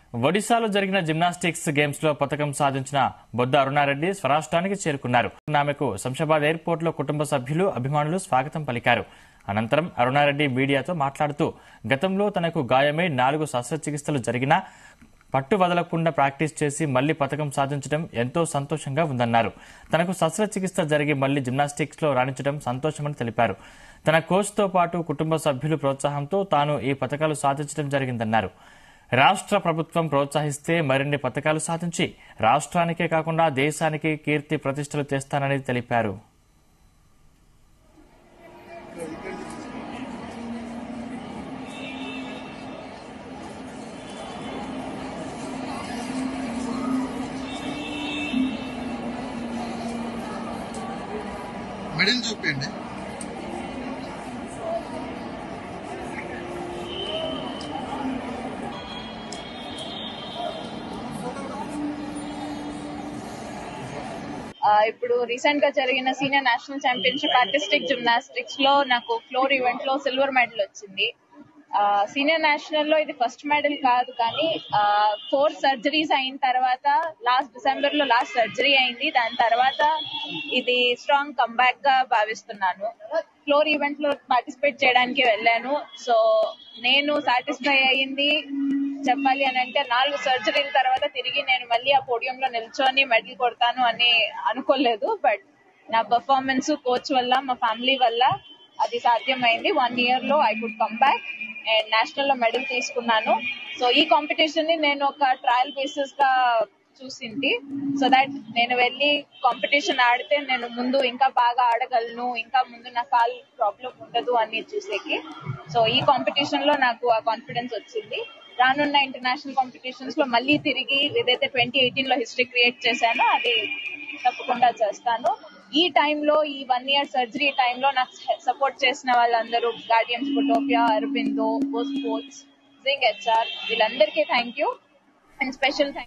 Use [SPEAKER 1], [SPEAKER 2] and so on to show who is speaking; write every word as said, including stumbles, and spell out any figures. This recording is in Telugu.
[SPEAKER 1] ఒడిశాలో జరిగిన జిమ్నాస్టిక్స్ గేమ్స్ లో పతకం సాధించిన బొద్ద అరుణారెడ్డి స్వరాష్ట్రానికి చేరుకున్నారు. ఆమెకు శంషాబాద్ ఎయిర్పోర్ట్ లో కుటుంబ సభ్యులు, అభిమానులు స్వాగతం పలికారు. అనంతరం అరుణారెడ్డి మీడియాతో మాట్లాడుతూ గతంలో తనకు గాయమై నాలుగు శస్త్రచికిత్సలు జరిగినా పట్టు వదలకుండా ప్రాక్టీస్ చేసి మళ్లీ పతకం సాధించడం ఎంతో సంతోషంగా ఉందన్నారు. తనకు శస్త్రచికిత్స జరిగి మళ్లీ జిమ్నాస్టిక్స్ లో రాణించడం సంతోషమని తెలిపారు. తన కోచ్ తో పాటు కుటుంబ సభ్యుల ప్రోత్సాహంతో తాను ఈ పతకాలు సాధించడం జరిగిందన్నారు. రాష్ట్ర ప్రభుత్వం ప్రోత్సహిస్తే మరిన్ని పతకాలు సాధించి రాష్ట్రానికే కాకుండా దేశానికి కీర్తి ప్రతిష్టలు తెస్తానని తెలిపారు.
[SPEAKER 2] మెడల్ చూపండి.
[SPEAKER 3] ఇప్పుడు రీసెంట్ గా జరిగిన senior national championship artistic gymnastics లో నాకు ఫ్లోర్ ఈవెంట్ లో సిల్వర్ మెడల్ వచ్చింది. సీనియర్ నేషనల్ లో ఇది ఫస్ట్ మెడల్ కాదు, కానీ ఫోర్ సర్జరీస్ అయిన తర్వాత లాస్ట్ డిసెంబర్ లో లాస్ట్ సర్జరీ అయింది. దాని తర్వాత ఇది స్ట్రాంగ్ కంబ్యాక్ గా భావిస్తున్నాను. ఫ్లోర్ ఈవెంట్ లో పార్టిసిపేట్ చేయడానికి వెళ్ళాను. సో నేను సాటిస్ఫై అయ్యింది చెప్పాలి అని అంటే, నాలుగు సర్జరీల తర్వాత తిరిగి నేను మళ్ళీ ఆ పోడియంలో నిల్చొని మెడల్ కొడతాను అని అనుకోలేదు. బట్ నా పర్ఫార్మెన్స్, కోచ్ వల్ల, మా ఫ్యామిలీ వల్ల అది సాధ్యమైంది. వన్ ఇయర్ లో I could come back and national లో మెడల్ తీసుకున్నాను. సో ఈ కాంపిటీషన్ ని నేను ఒక ట్రయల్ బేసిస్ గా చూసింది. సో దాట్ నేను వెళ్ళి కాంపిటీషన్ ఆడితే నేను ముందు ఇంకా బాగా ఆడగలను, ఇంకా ముందు నా కాల్ ప్రాబ్లం ఉండదు అని చూసేకి. సో ఈ కాంపిటీషన్ లో నాకు ఆ కాన్ఫిడెన్స్ వచ్చింది. రానున్న ఇంటర్నేషనల్ కాంపిటీషన్స్ లో మళ్ళీ తిరిగి ఏదైతే ట్వంటీ ఎయిటీన్ లో హిస్టరీ క్రియేట్ చేశానో అది తప్పకుండా చేస్తాను. ఈ టైంలో, ఈ వన్ ఇయర్ సర్జరీ టైంలో నాకు సపోర్ట్ చేసిన వాళ్ళందరూ, Guardians Photopia, Aurobindo, post coach, Zing HR, వీళ్ళందరికీ thank you and special thank